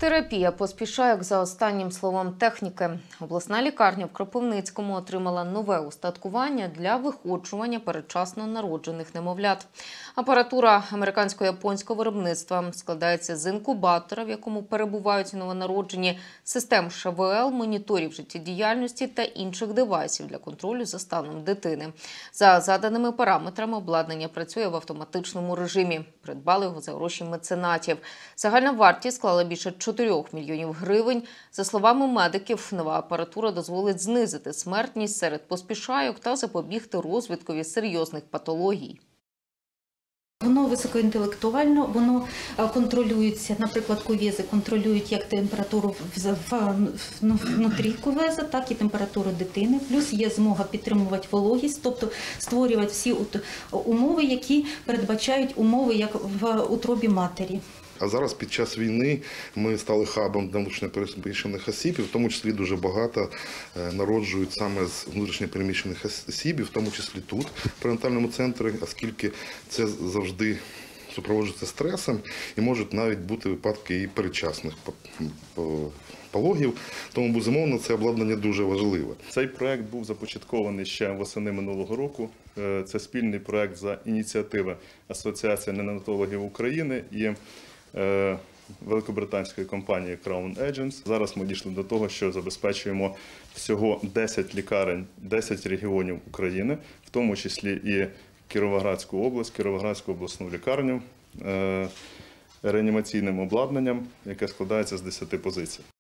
Терапія поспішає, як за останнім словом техніки. Обласна лікарня в Кропивницькому отримала нове устаткування для виходжування передчасно народжених немовлят. Апаратура американсько-японського виробництва складається з інкубатора, в якому перебувають новонароджені, систем ШВЛ, моніторів життєдіяльності та інших девайсів для контролю за станом дитини. За заданими параметрами обладнання працює в автоматичному режимі. Придбали його за гроші меценатів. Загальна вартість склала більше 4 мільйонів гривень. За словами медиків, нова апаратура дозволить знизити смертність серед поспішайок та запобігти розвиткові серйозних патологій. Воно високоінтелектуально, воно контролюється, наприклад, кувези контролюють як температуру внутрі кувеза, так і температуру дитини. Плюс є змога підтримувати вологість, тобто створювати всі умови, які передбачають умови як в утробі матері. А зараз під час війни ми стали хабом для внутрішньопереміщених осіб, і в тому числі дуже багато народжують саме з внутрішньопереміщених осіб, в тому числі тут, в перинатальному центрі, оскільки це завжди супроводжується стресом і можуть навіть бути випадки і передчасних пологів. Тому, безумовно, це обладнання дуже важливе. Цей проект був започаткований ще восени минулого року. Це спільний проект за ініціативи Асоціації неонатологів України і великобританської компанії Crown Agents. Зараз ми дійшли до того, що забезпечуємо всього 10 лікарень, 10 регіонів України, в тому числі і Кіровоградську область, Кіровоградську обласну лікарню, реанімаційним обладнанням, яке складається з 10 позицій.